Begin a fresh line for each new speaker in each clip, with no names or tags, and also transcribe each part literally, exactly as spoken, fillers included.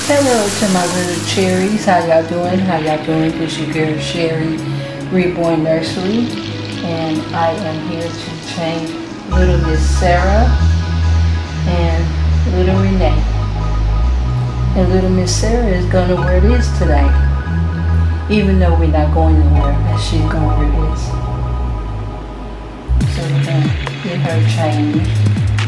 Hello to my little cherries. How y'all doing? How y'all doing? This is your girl Sherry, Reborn Nursery, and I am here to train little Miss Sarah and little Renee. And little Miss Sarah is gonna wear this today, even though we're not going nowhere, but she's gonna wear this. So we're gonna get her changed.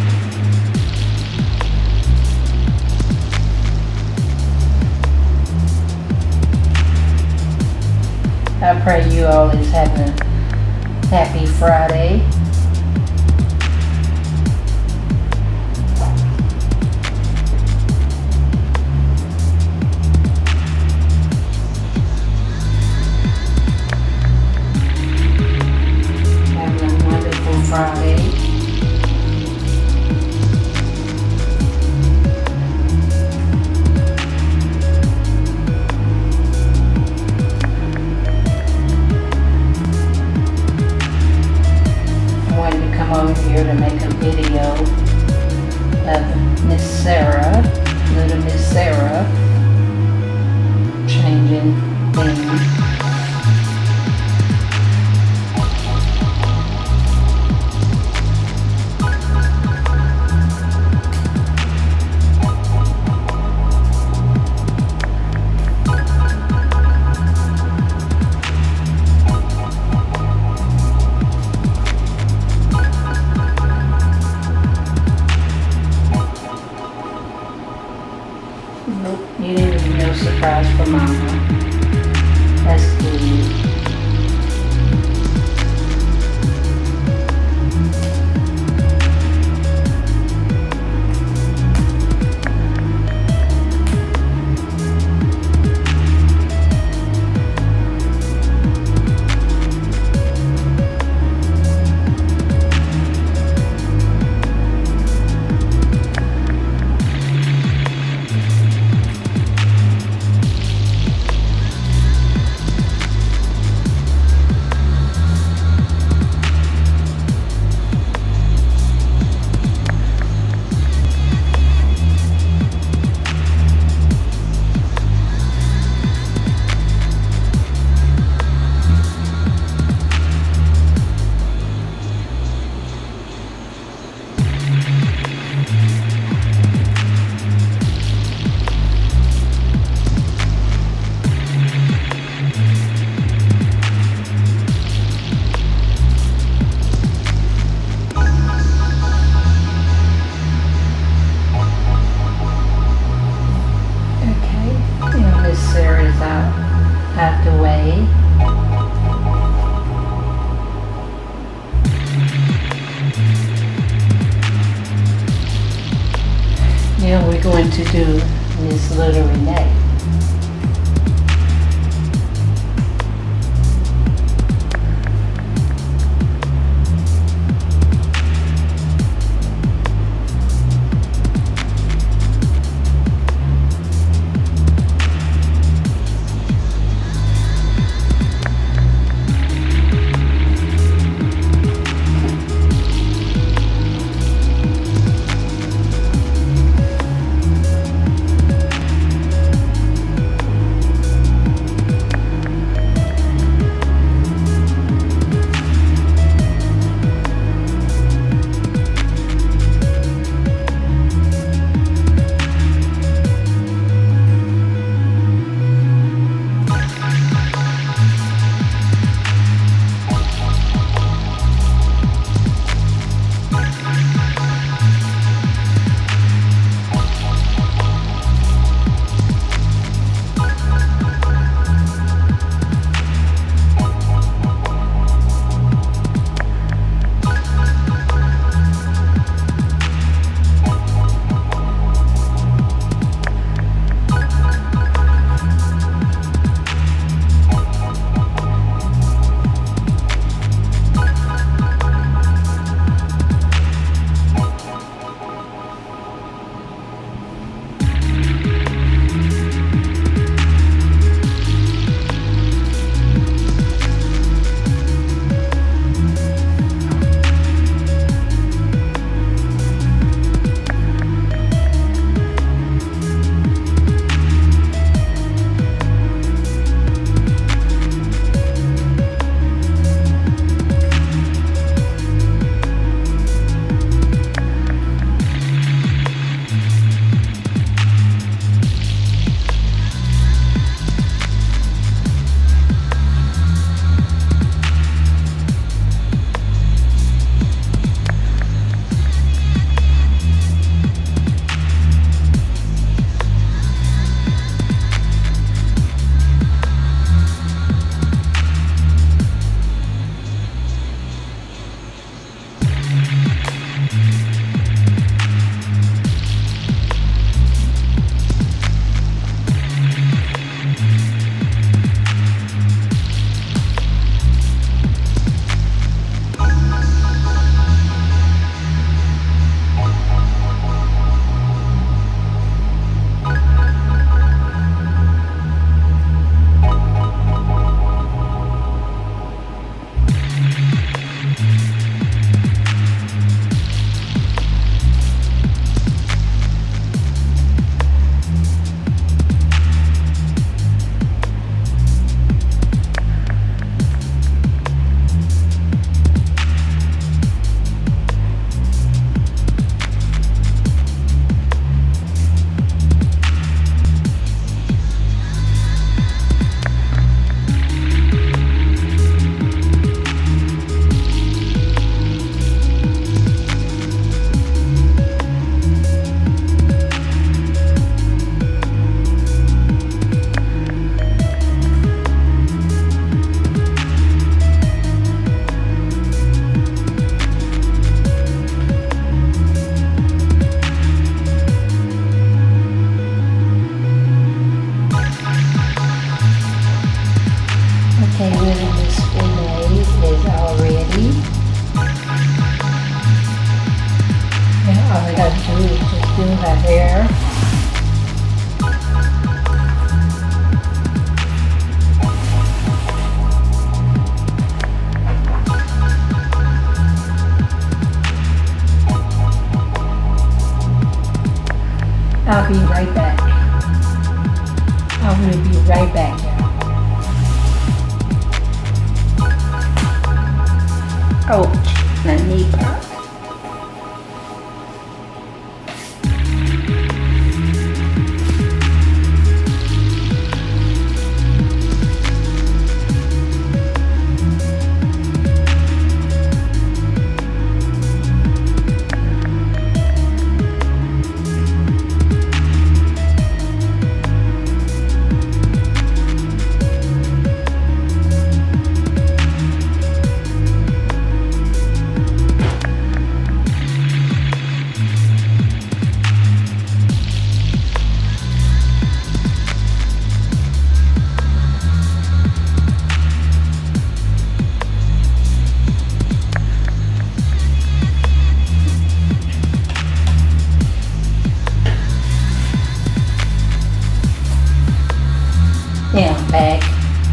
I pray you all is having a happy Friday. Having a wonderful Friday. Over here to make a video of Miss Sarah, little Miss Sarah, changing things. Nope, you didn't even know surprise for Mama. That's good. Sarah's out, out the way. Now we're going to do Miss Little Renee. to do is just do her hair. I'll be right back. I will be right back, y'all. Ouch, my knee popped. Now I'm back.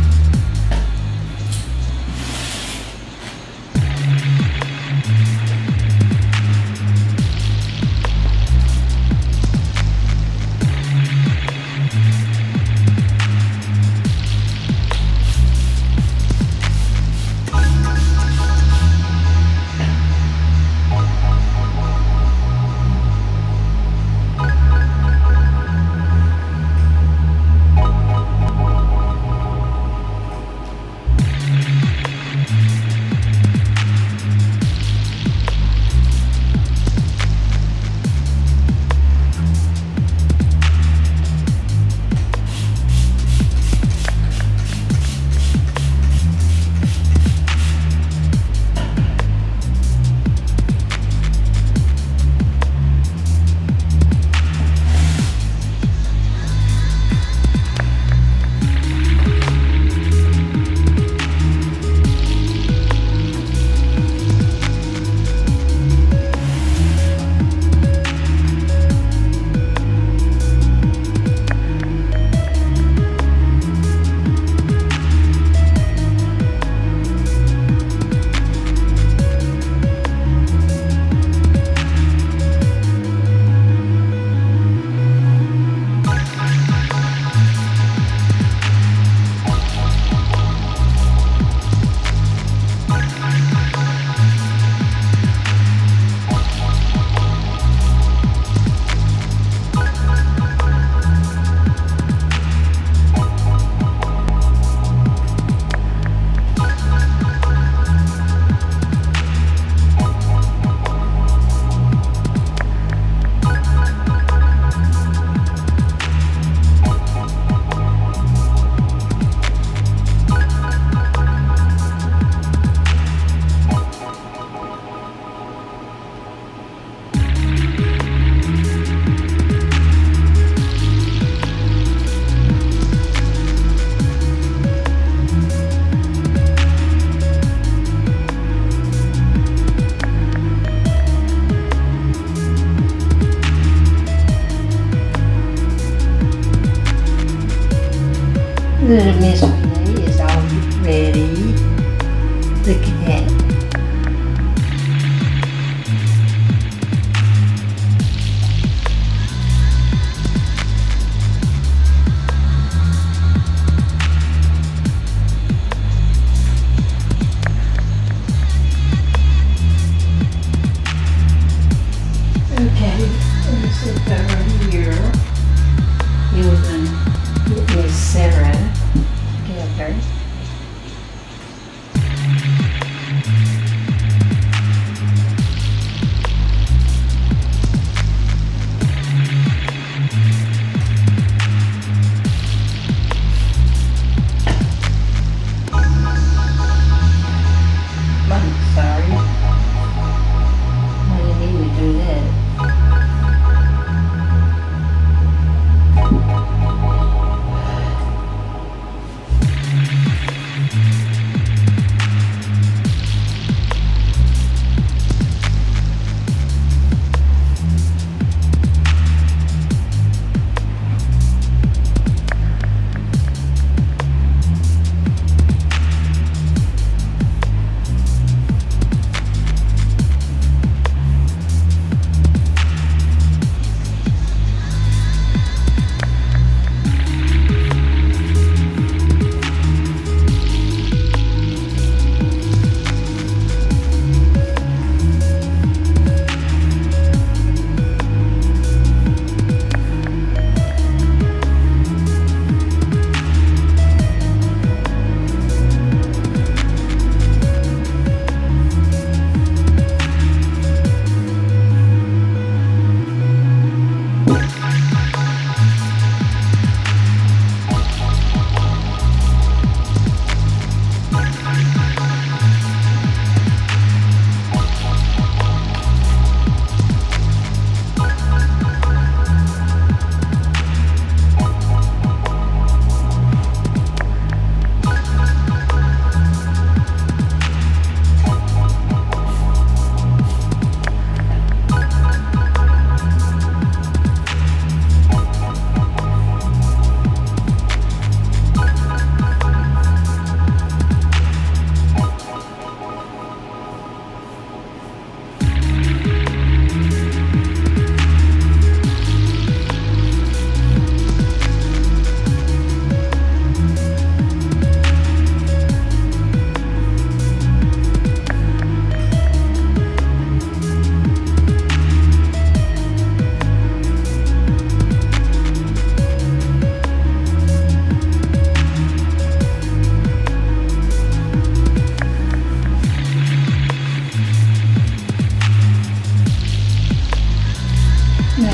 Little Miss Renee is all ready. Look at that. Okay, let's sit over here. You're gonna get Miss Sarah together.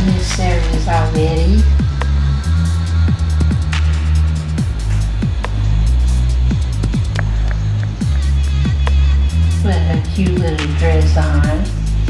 Miss Sarah is already. Put a cute little dress on.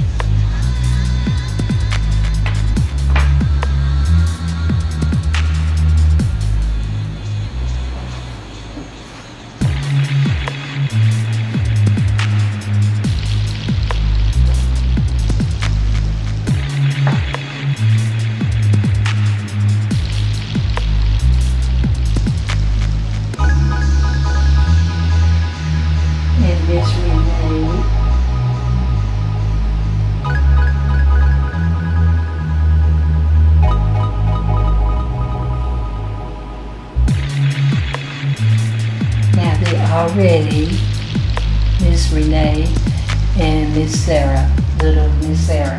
Already, Miss Renee and Miss Sarah, little Miss Sarah.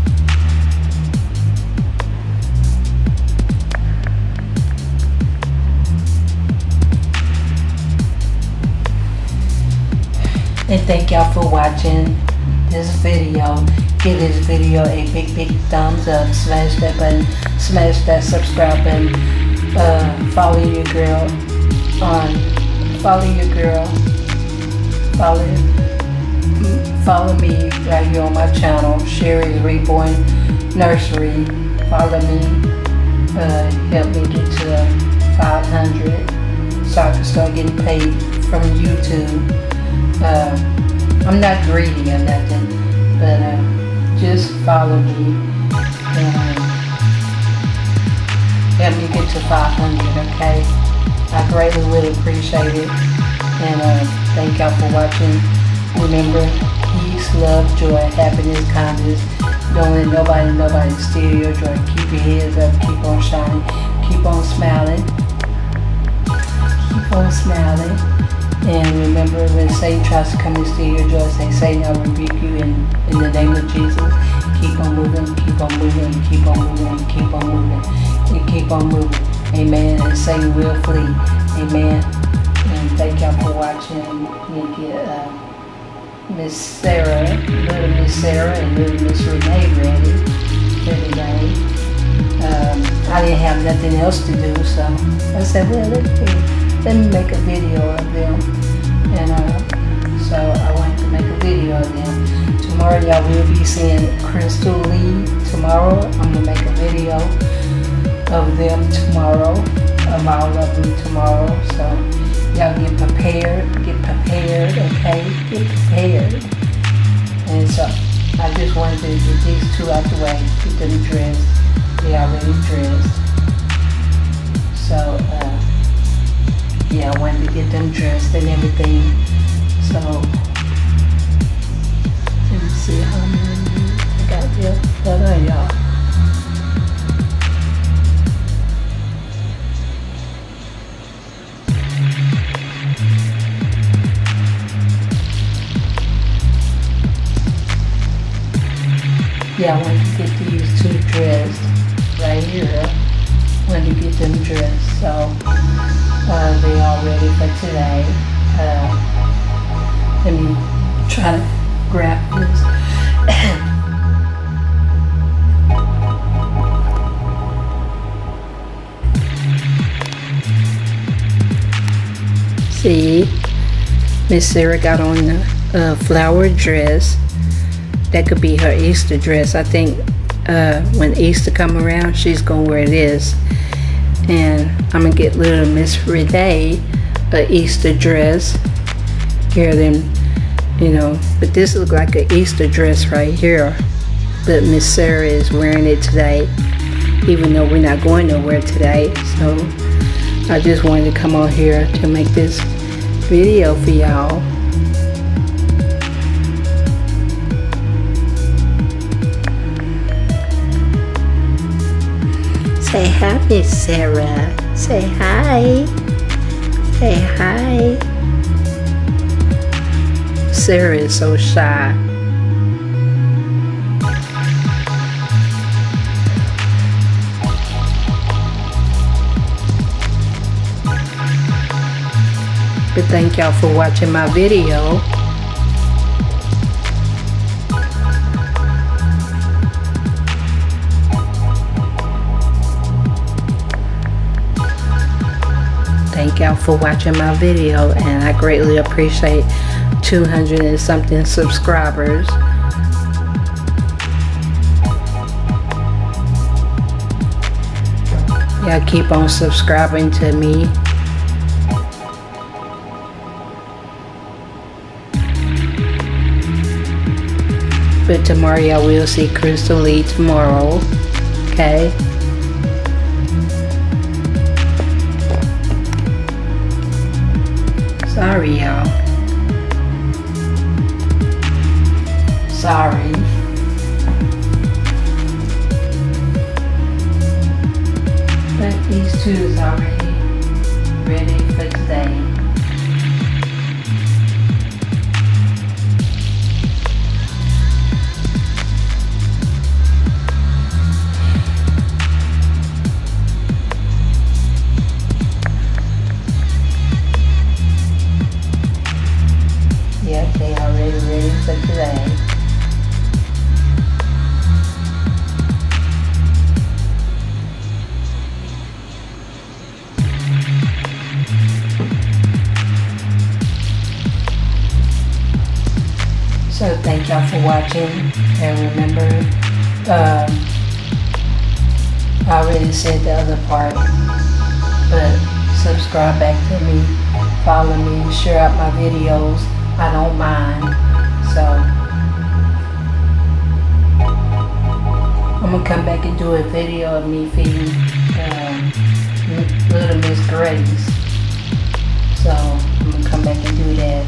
And thank y'all for watching this video. Give this video a big, big thumbs up. Smash that button. Smash that subscribe button. Uh, follow your girl on. Follow your girl. Follow. Follow me right here on my channel, Cherries Reborn Nursery. Follow me. Uh, help me get to five hundred so I can start getting paid from YouTube. Uh, I'm not greedy or nothing, but uh, just follow me and help me get to five hundred, okay? I greatly would appreciate it, and uh, thank y'all for watching. Remember, peace, love, joy, happiness, kindness. Don't let nobody, nobody steal your joy. Keep your heads up, keep on shining, keep on smiling, keep on smiling. And remember, when Satan tries to come and steal your joy, say, Satan, I rebuke you in, in the name of Jesus. Keep on moving, keep on moving, keep on moving, keep on moving, and keep on moving. Amen. And Satan will flee. Amen. And thank y'all for watching. You get uh, Miss Sarah, little Miss Sarah, and little Miss Renee ready for today. Um, I didn't have nothing else to do, so I said, well, let me. Let me make a video of them, and uh, so I wanted to make a video of them. Tomorrow y'all will be seeing Crystal Lee. Tomorrow I'm gonna make a video of them tomorrow, of all of them tomorrow. So y'all get prepared, get prepared, okay? Get prepared. And so I just wanted to get these two out the way, get them dressed. They already dressed. So. Uh, Yeah, I wanted to get them dressed and everything. So, let me see how many I got there. Hold on, y'all. Yeah, I wanted to get these two dressed right here. I wanted to get them dressed. So, Uh, they all ready for today. Uh, let me try to grab this. See, Miss Sarah got on a uh, flower dress. That could be her Easter dress. I think uh, when Easter come around, she's gonna wear this. And I'm gonna get little Miss Renee a Easter dress here. Then, you know, but this looks like an Easter dress right here. But Miss Sarah is wearing it today, even though we're not going nowhere today. So I just wanted to come on here to make this video for y'all. Say hi, Miss Sarah. Say hi. Say hi. Sarah is so shy. But thank y'all for watching my video. y'all for watching my video, and I greatly appreciate two hundred and something subscribers. Y'all keep on subscribing to me. But tomorrow y'all will see Crystal Lee tomorrow. Okay? Sorry, y'all. Sorry. But these two is already ready for today. Yep, they already ready for today. So thank y'all for watching, and remember, um, I already said the other part, but subscribe back to me, follow me, share out my videos. I don't mind. So I'm gonna come back and do a video of me feeding um, little Miss Grace. So I'm gonna come back and do that.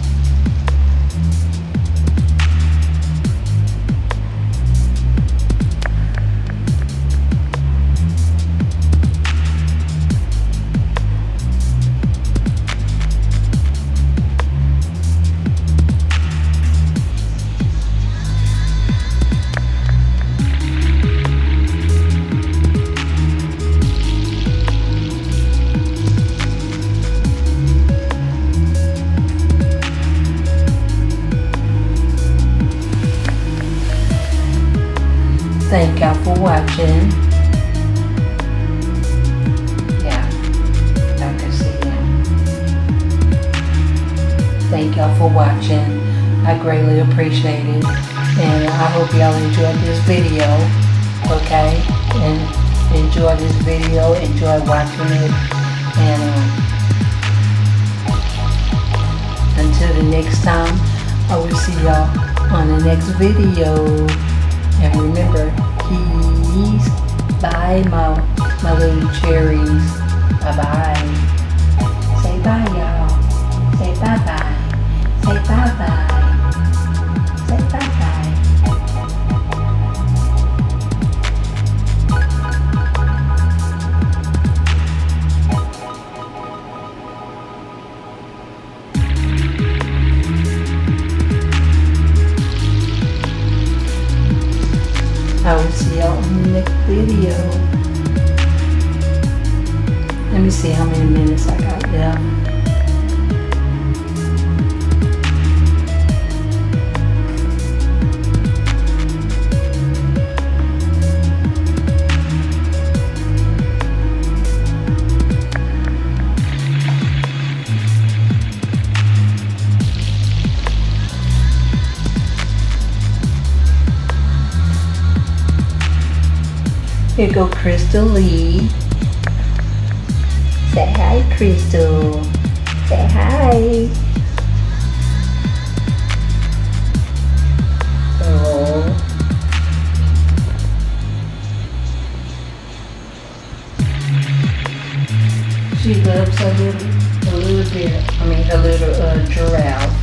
Thank y'all for watching. Yeah, y'all can see them. Thank y'all for watching. I greatly appreciate it. And I hope y'all enjoyed this video. Okay? And enjoy this video. Enjoy watching it. And um, until the next time, I will see y'all on the next video. And remember, peace. Bye, my, my little cherries. Bye-bye. Say bye, y'all. Say bye-bye. Say bye-bye. Say bye-bye. I will see y'all in the next video. Let me see how many minutes I got left. Here go Crystal Lee. Say hi, Crystal. Say hi. Oh. She loves a little, a little bit. I mean, a little uh, giraffe.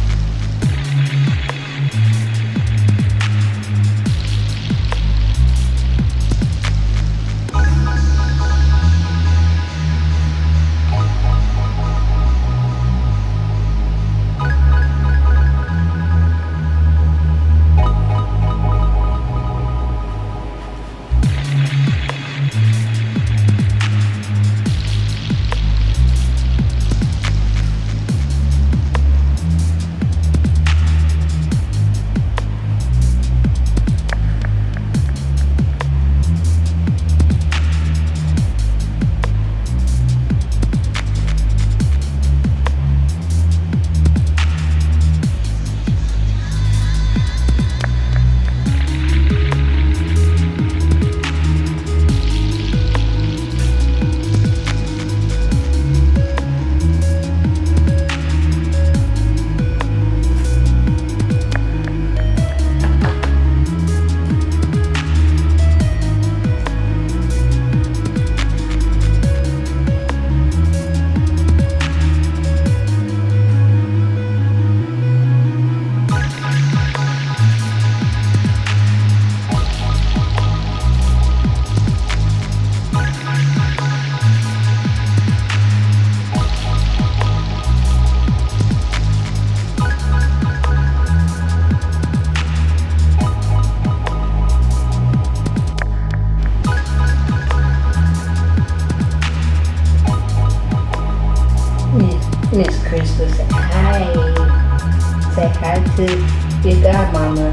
to get that, mama.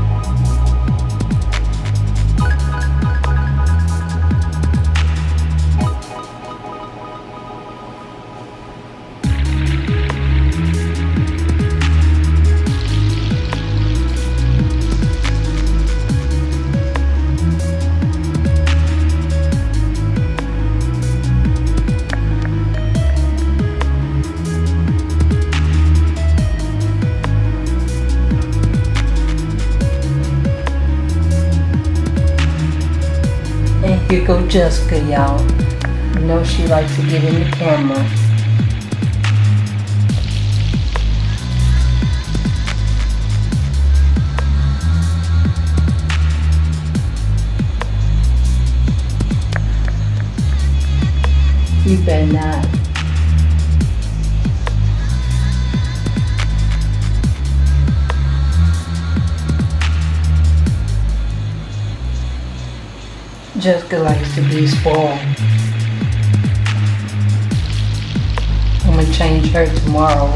Here go Jessica, y'all. You know she likes to get in the camera. You better not. Jessica likes to be spoiled. I'm gonna change her tomorrow.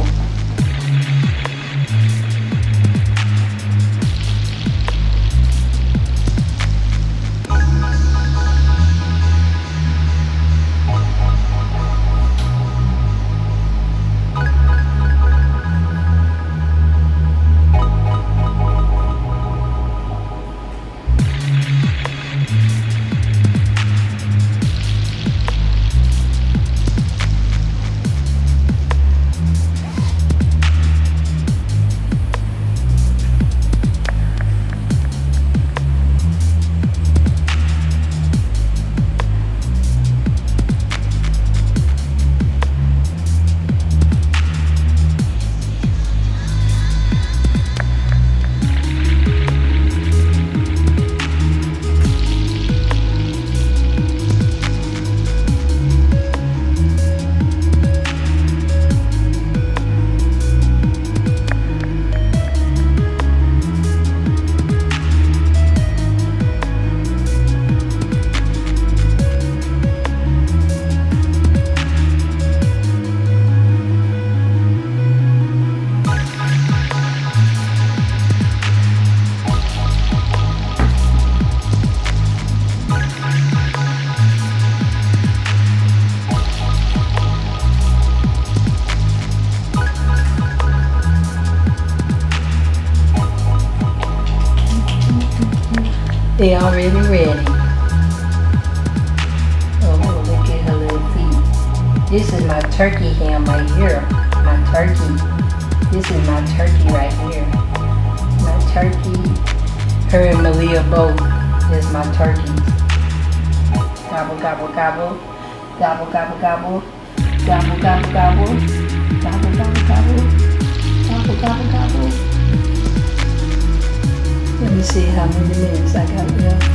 They already ready. Oh, look at her little feet. This is my turkey ham right here. My turkey. This is my turkey right here. My turkey. Her and Malia both is my turkeys. Gobble, gobble, gobble. Gobble, gobble, gobble. Gobble, gobble, gobble. Gobble, gobble, gobble. Gobble, gobble, gobble. Let me see how many minutes I got left.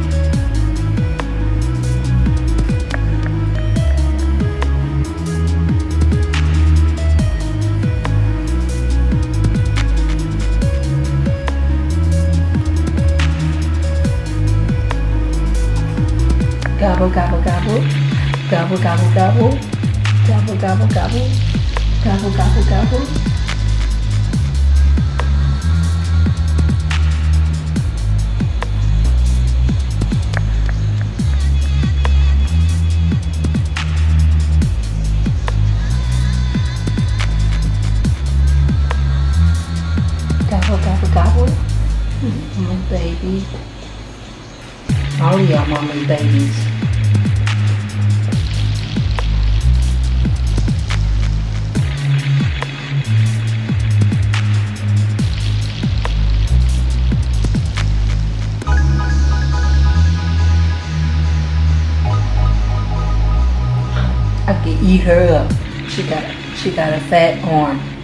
Gobble, gobble, gobble. Gobble, gobble, gobble. Gobble, gobble, gobble. Gobble, gobble, gobble. Gobble, gobble, gobble. My baby. All of y'all mama's babies. I can eat her up. She got she got a fat arm.